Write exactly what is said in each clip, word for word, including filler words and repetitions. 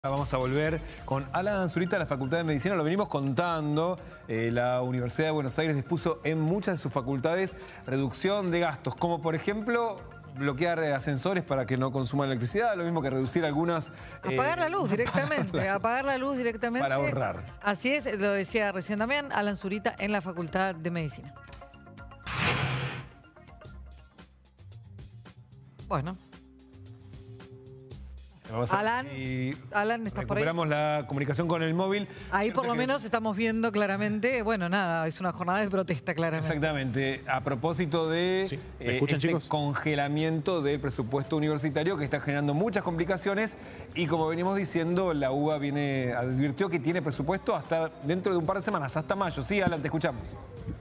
Vamos a volver con Alan Zurita de la Facultad de Medicina. Lo venimos contando. Eh, la Universidad de Buenos Aires dispuso en muchas de sus facultades reducción de gastos, como por ejemplo bloquear ascensores para que no consuman electricidad, lo mismo que reducir algunas... Apagar eh, la luz directamente, apagar la, apagar la luz directamente. Para ahorrar. Así es, lo decía recién también Alan Zurita en la Facultad de Medicina. Bueno. Alan, y Alan, ¿estás por ahí? Recuperamos la comunicación con el móvil. Ahí por lo que... menos estamos viendo claramente, bueno, nada, es una jornada de protesta claramente. Exactamente, a propósito de sí. ¿Me escuchan, este chicos? congelamiento del presupuesto universitario que está generando muchas complicaciones y como venimos diciendo, la U B A viene, advirtió que tiene presupuesto hasta dentro de un par de semanas, hasta mayo. Sí, Alan, te escuchamos.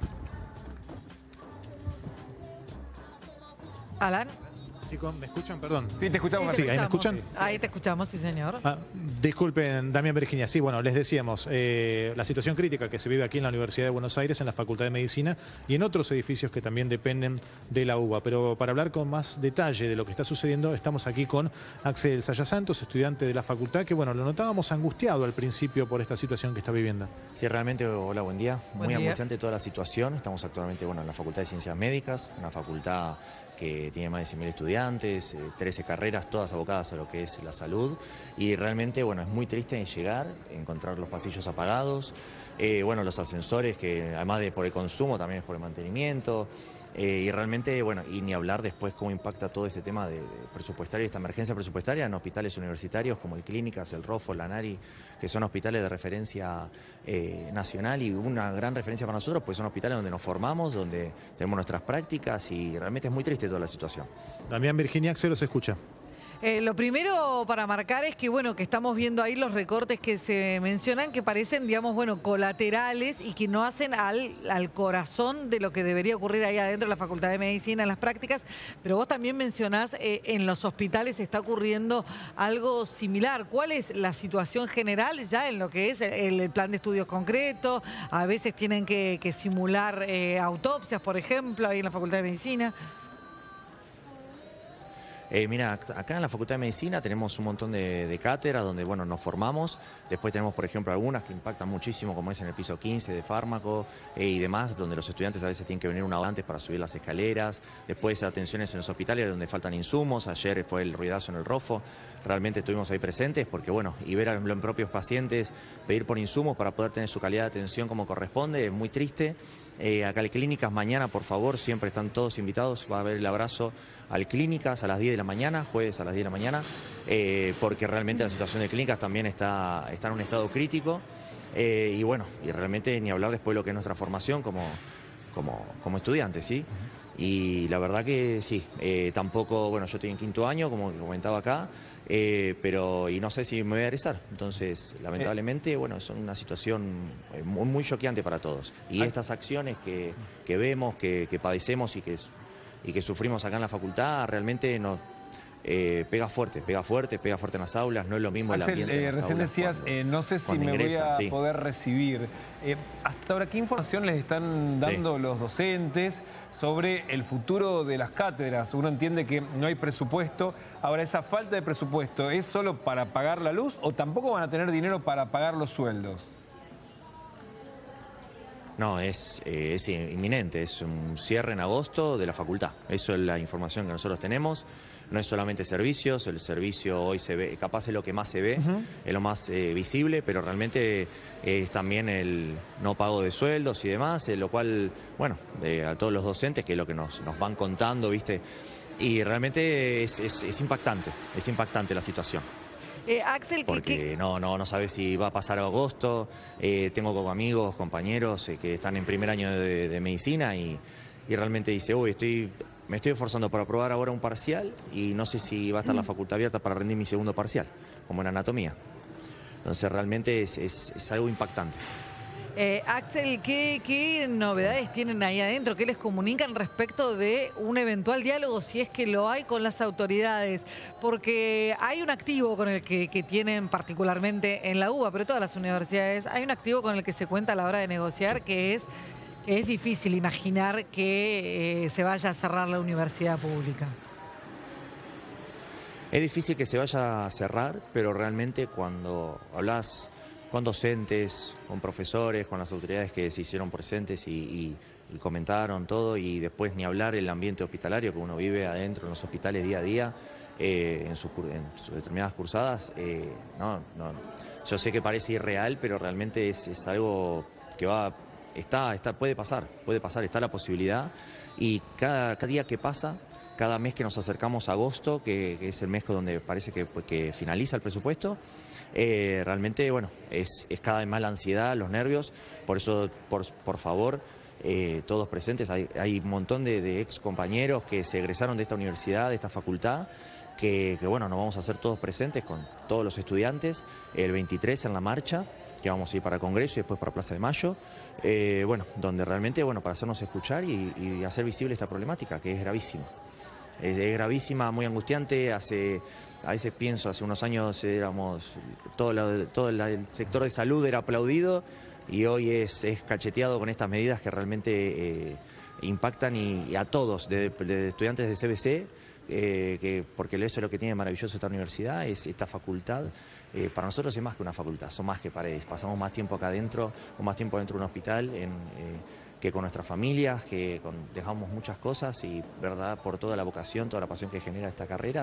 Alan. Chicos, ¿me escuchan? Perdón. Sí, te escuchamos. Sí, ¿ahí me escuchan? Sí, ahí te escuchamos, sí, señor. Ah, disculpen, Damián Virginia. Sí, bueno, les decíamos, eh, la situación crítica que se vive aquí en la Universidad de Buenos Aires, en la Facultad de Medicina y en otros edificios que también dependen de la U B A. Pero para hablar con más detalle de lo que está sucediendo, estamos aquí con Axel Saya Santos, estudiante de la facultad, que bueno, lo notábamos angustiado al principio por esta situación que está viviendo. Sí, realmente, hola, buen día. Buen Muy día. angustiante toda la situación. Estamos actualmente bueno, en la Facultad de Ciencias Médicas, una facultad que tiene más de cien mil estudiantes, eh, trece carreras, todas abocadas a lo que es la salud. Y realmente, bueno, es muy triste llegar, encontrar los pasillos apagados, eh, bueno, los ascensores que además de por el consumo también es por el mantenimiento. Eh, y realmente, bueno, y ni hablar después cómo impacta todo este tema de, de presupuestario, esta emergencia presupuestaria en hospitales universitarios como el Clínicas, el Rofo, la Nari, que son hospitales de referencia eh, nacional y una gran referencia para nosotros, pues son hospitales donde nos formamos, donde tenemos nuestras prácticas y realmente es muy triste toda la situación. Damián Virginia, Axel, los escucha. Eh, lo primero para marcar es que, bueno, que estamos viendo ahí los recortes que se mencionan que parecen, digamos, bueno, colaterales y que no hacen al, al corazón de lo que debería ocurrir ahí adentro de la Facultad de Medicina, en las prácticas. Pero vos también mencionás, eh, en los hospitales está ocurriendo algo similar. ¿Cuál es la situación general ya en lo que es el, el plan de estudios concreto? A veces tienen que, que simular eh, autopsias, por ejemplo, ahí en la Facultad de Medicina. Eh, mira, acá en la Facultad de Medicina tenemos un montón de, de cátedras donde bueno, nos formamos. Después tenemos, por ejemplo, algunas que impactan muchísimo, como es en el piso quince de fármaco eh, y demás, donde los estudiantes a veces tienen que venir una hora antes para subir las escaleras. Después atenciones en los hospitales donde faltan insumos. Ayer fue el ruidazo en el Rofo. Realmente estuvimos ahí presentes porque, bueno, y ver a los propios pacientes pedir por insumos para poder tener su calidad de atención como corresponde es muy triste. Eh, acá al Clínicas mañana, por favor, siempre están todos invitados. Va a haber el abrazo al Clínicas a las diez de la mañana, jueves a las diez de la mañana, eh, porque realmente la situación de Clínicas también está, está en un estado crítico. Eh, y bueno, y realmente ni hablar después de lo que es nuestra formación como, como, como estudiantes, ¿sí? Y la verdad que sí, eh, tampoco, bueno, yo estoy en quinto año, como comentaba acá, eh, pero y no sé si me voy a egresar. Entonces, lamentablemente, bueno, es una situación muy, muy choqueante para todos. Y estas acciones que, que vemos, que, que padecemos y que, y que sufrimos acá en la facultad, realmente nos... Eh, pega fuerte, pega fuerte, pega fuerte en las aulas, no es lo mismo el Axel, ambiente eh, en las recién aulas decías, cuando, eh, no sé si me ingresan, voy a sí. poder recibir. Eh, hasta ahora, ¿qué información les están dando sí. los docentes sobre el futuro de las cátedras? Uno entiende que no hay presupuesto. Ahora, ¿esa falta de presupuesto es solo para pagar la luz o tampoco van a tener dinero para pagar los sueldos? No, es, eh, es inminente, es un cierre en agosto de la facultad. Eso es la información que nosotros tenemos. No es solamente servicios, el servicio hoy se ve, capaz es lo que más se ve, uh-huh. es lo más eh, visible, pero realmente es también el no pago de sueldos y demás, eh, lo cual, bueno, eh, a todos los docentes, que es lo que nos, nos van contando, ¿viste? Y realmente es, es, es impactante, es impactante la situación. Eh, Axel, porque ¿qué, qué? no, no, no sabes si va a pasar agosto. Eh, tengo como amigos, compañeros eh, que están en primer año de, de medicina y, y realmente dice, uy, estoy, me estoy esforzando para aprobar ahora un parcial y no sé si va a estar la facultad abierta para rendir mi segundo parcial, como en anatomía. Entonces realmente es, es, es algo impactante. Eh, Axel, ¿qué, ¿qué novedades tienen ahí adentro? ¿Qué les comunican respecto de un eventual diálogo, si es que lo hay, con las autoridades? Porque hay un activo con el que, que tienen particularmente en la U B A, pero todas las universidades, hay un activo con el que se cuenta a la hora de negociar, que es que es difícil imaginar que eh, se vaya a cerrar la universidad pública. Es difícil que se vaya a cerrar, pero realmente cuando hablas con docentes, con profesores, con las autoridades que se hicieron presentes y, y, y comentaron todo, y después ni hablar el ambiente hospitalario que uno vive adentro en los hospitales día a día, eh, en, sus, en sus determinadas cursadas, eh, no, no, yo sé que parece irreal, pero realmente es, es algo que va, está, está, puede pasar, puede pasar, está la posibilidad, y cada, cada día que pasa, cada mes que nos acercamos a agosto, que, que es el mes donde parece que, que finaliza el presupuesto, eh, realmente, bueno, es, es cada vez más la ansiedad, los nervios. Por eso, por, por favor, eh, todos presentes, hay, hay un montón de, de ex compañeros que se egresaron de esta universidad, de esta facultad, que, que bueno, nos vamos a hacer todos presentes con todos los estudiantes, el veintitrés en la marcha, que vamos a ir para Congreso y después para Plaza de Mayo, eh, bueno, donde realmente, bueno, para hacernos escuchar y, y hacer visible esta problemática, que es gravísima. Es, es gravísima, muy angustiante. Hace, a veces pienso, hace unos años éramos, todo, la, todo la, el sector de salud era aplaudido y hoy es, es cacheteado con estas medidas que realmente eh, impactan y, y a todos, de, de estudiantes de C B C, eh, que, porque eso es lo que tiene maravilloso esta universidad, es esta facultad. Eh, para nosotros es más que una facultad, son más que paredes. Pasamos más tiempo acá adentro, o más tiempo dentro de un hospital, en, eh, que con nuestras familias, que con, dejamos muchas cosas y, verdad, por toda la vocación, toda la pasión que genera esta carrera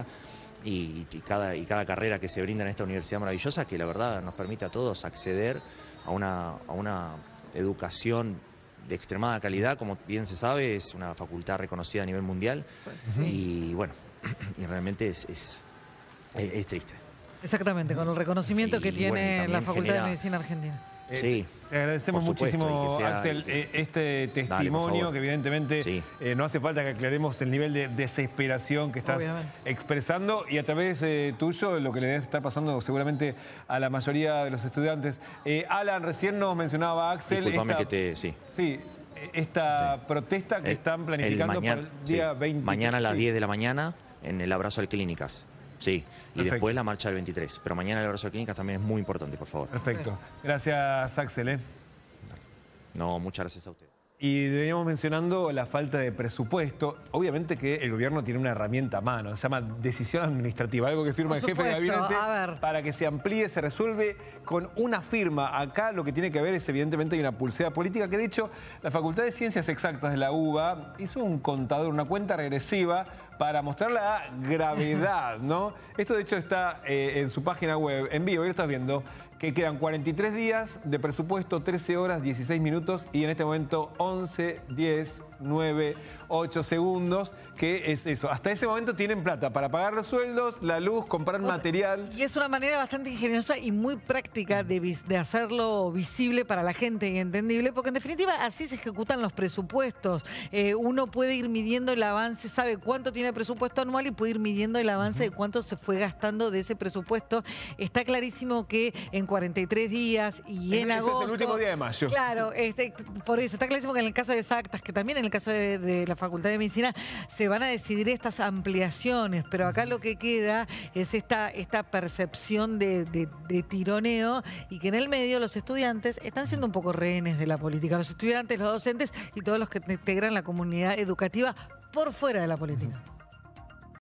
y, y, cada, y cada carrera que se brinda en esta universidad maravillosa, que la verdad nos permite a todos acceder a una, a una educación de extremada calidad. Como bien se sabe, es una facultad reconocida a nivel mundial. Sí. Y bueno, y realmente es, es, es, es triste. Exactamente, con el reconocimiento y, que tiene bueno, la Facultad genera... de Medicina Argentina. Eh, sí. Te agradecemos supuesto, muchísimo, sea, Axel, que... este testimonio. Dale, que evidentemente sí. eh, no hace falta que aclaremos el nivel de desesperación que estás Obviamente. expresando, y a través eh, tuyo lo que le debe estar pasando seguramente a la mayoría de los estudiantes. Eh, Alan, recién nos mencionaba Axel. Disculpame esta, que te... Sí. Sí. Esta sí. protesta que el, están planificando el mañana, para el día sí. veinte. Mañana a las sí. diez de la mañana en el Abrazo al Clínicas. Sí, y Perfecto. después la marcha del veintitrés. Pero mañana el Abrazo de Clínicas también es muy importante, por favor. Perfecto. Gracias, Axel. ¿eh? No, muchas gracias a usted. Y veníamos mencionando la falta de presupuesto. Obviamente que el gobierno tiene una herramienta a mano, se llama decisión administrativa, algo que firma Por el jefe supuesto, de gabinete para que se amplíe, se resuelve con una firma. Acá lo que tiene que ver es evidentemente hay una pulsera política que de hecho la Facultad de Ciencias Exactas de la U B A hizo un contador, una cuenta regresiva para mostrar la gravedad, ¿no? Esto de hecho está eh, en su página web, en vivo, y lo estás viendo, que quedan cuarenta y tres días de presupuesto, trece horas, dieciséis minutos, y en este momento once, diez, nueve, ocho segundos, que es eso. Hasta ese momento tienen plata para pagar los sueldos, la luz, comprar o sea, material. Y es una manera bastante ingeniosa y muy práctica de, de hacerlo visible para la gente y entendible, porque en definitiva así se ejecutan los presupuestos. Eh, uno puede ir midiendo el avance, sabe cuánto tiene el presupuesto anual y puede ir midiendo el avance uh-huh. de cuánto se fue gastando de ese presupuesto. Está clarísimo que en cuarenta y tres días y en ese agosto... es el último día de mayo. Claro, este, por eso está clarísimo que en el caso de Exactas, que también en el caso de, de la Facultad de Medicina, se van a decidir estas ampliaciones, pero acá lo que queda es esta, esta percepción de, de, de tironeo, y que en el medio los estudiantes están siendo un poco rehenes de la política. Los estudiantes, los docentes y todos los que integran la comunidad educativa por fuera de la política.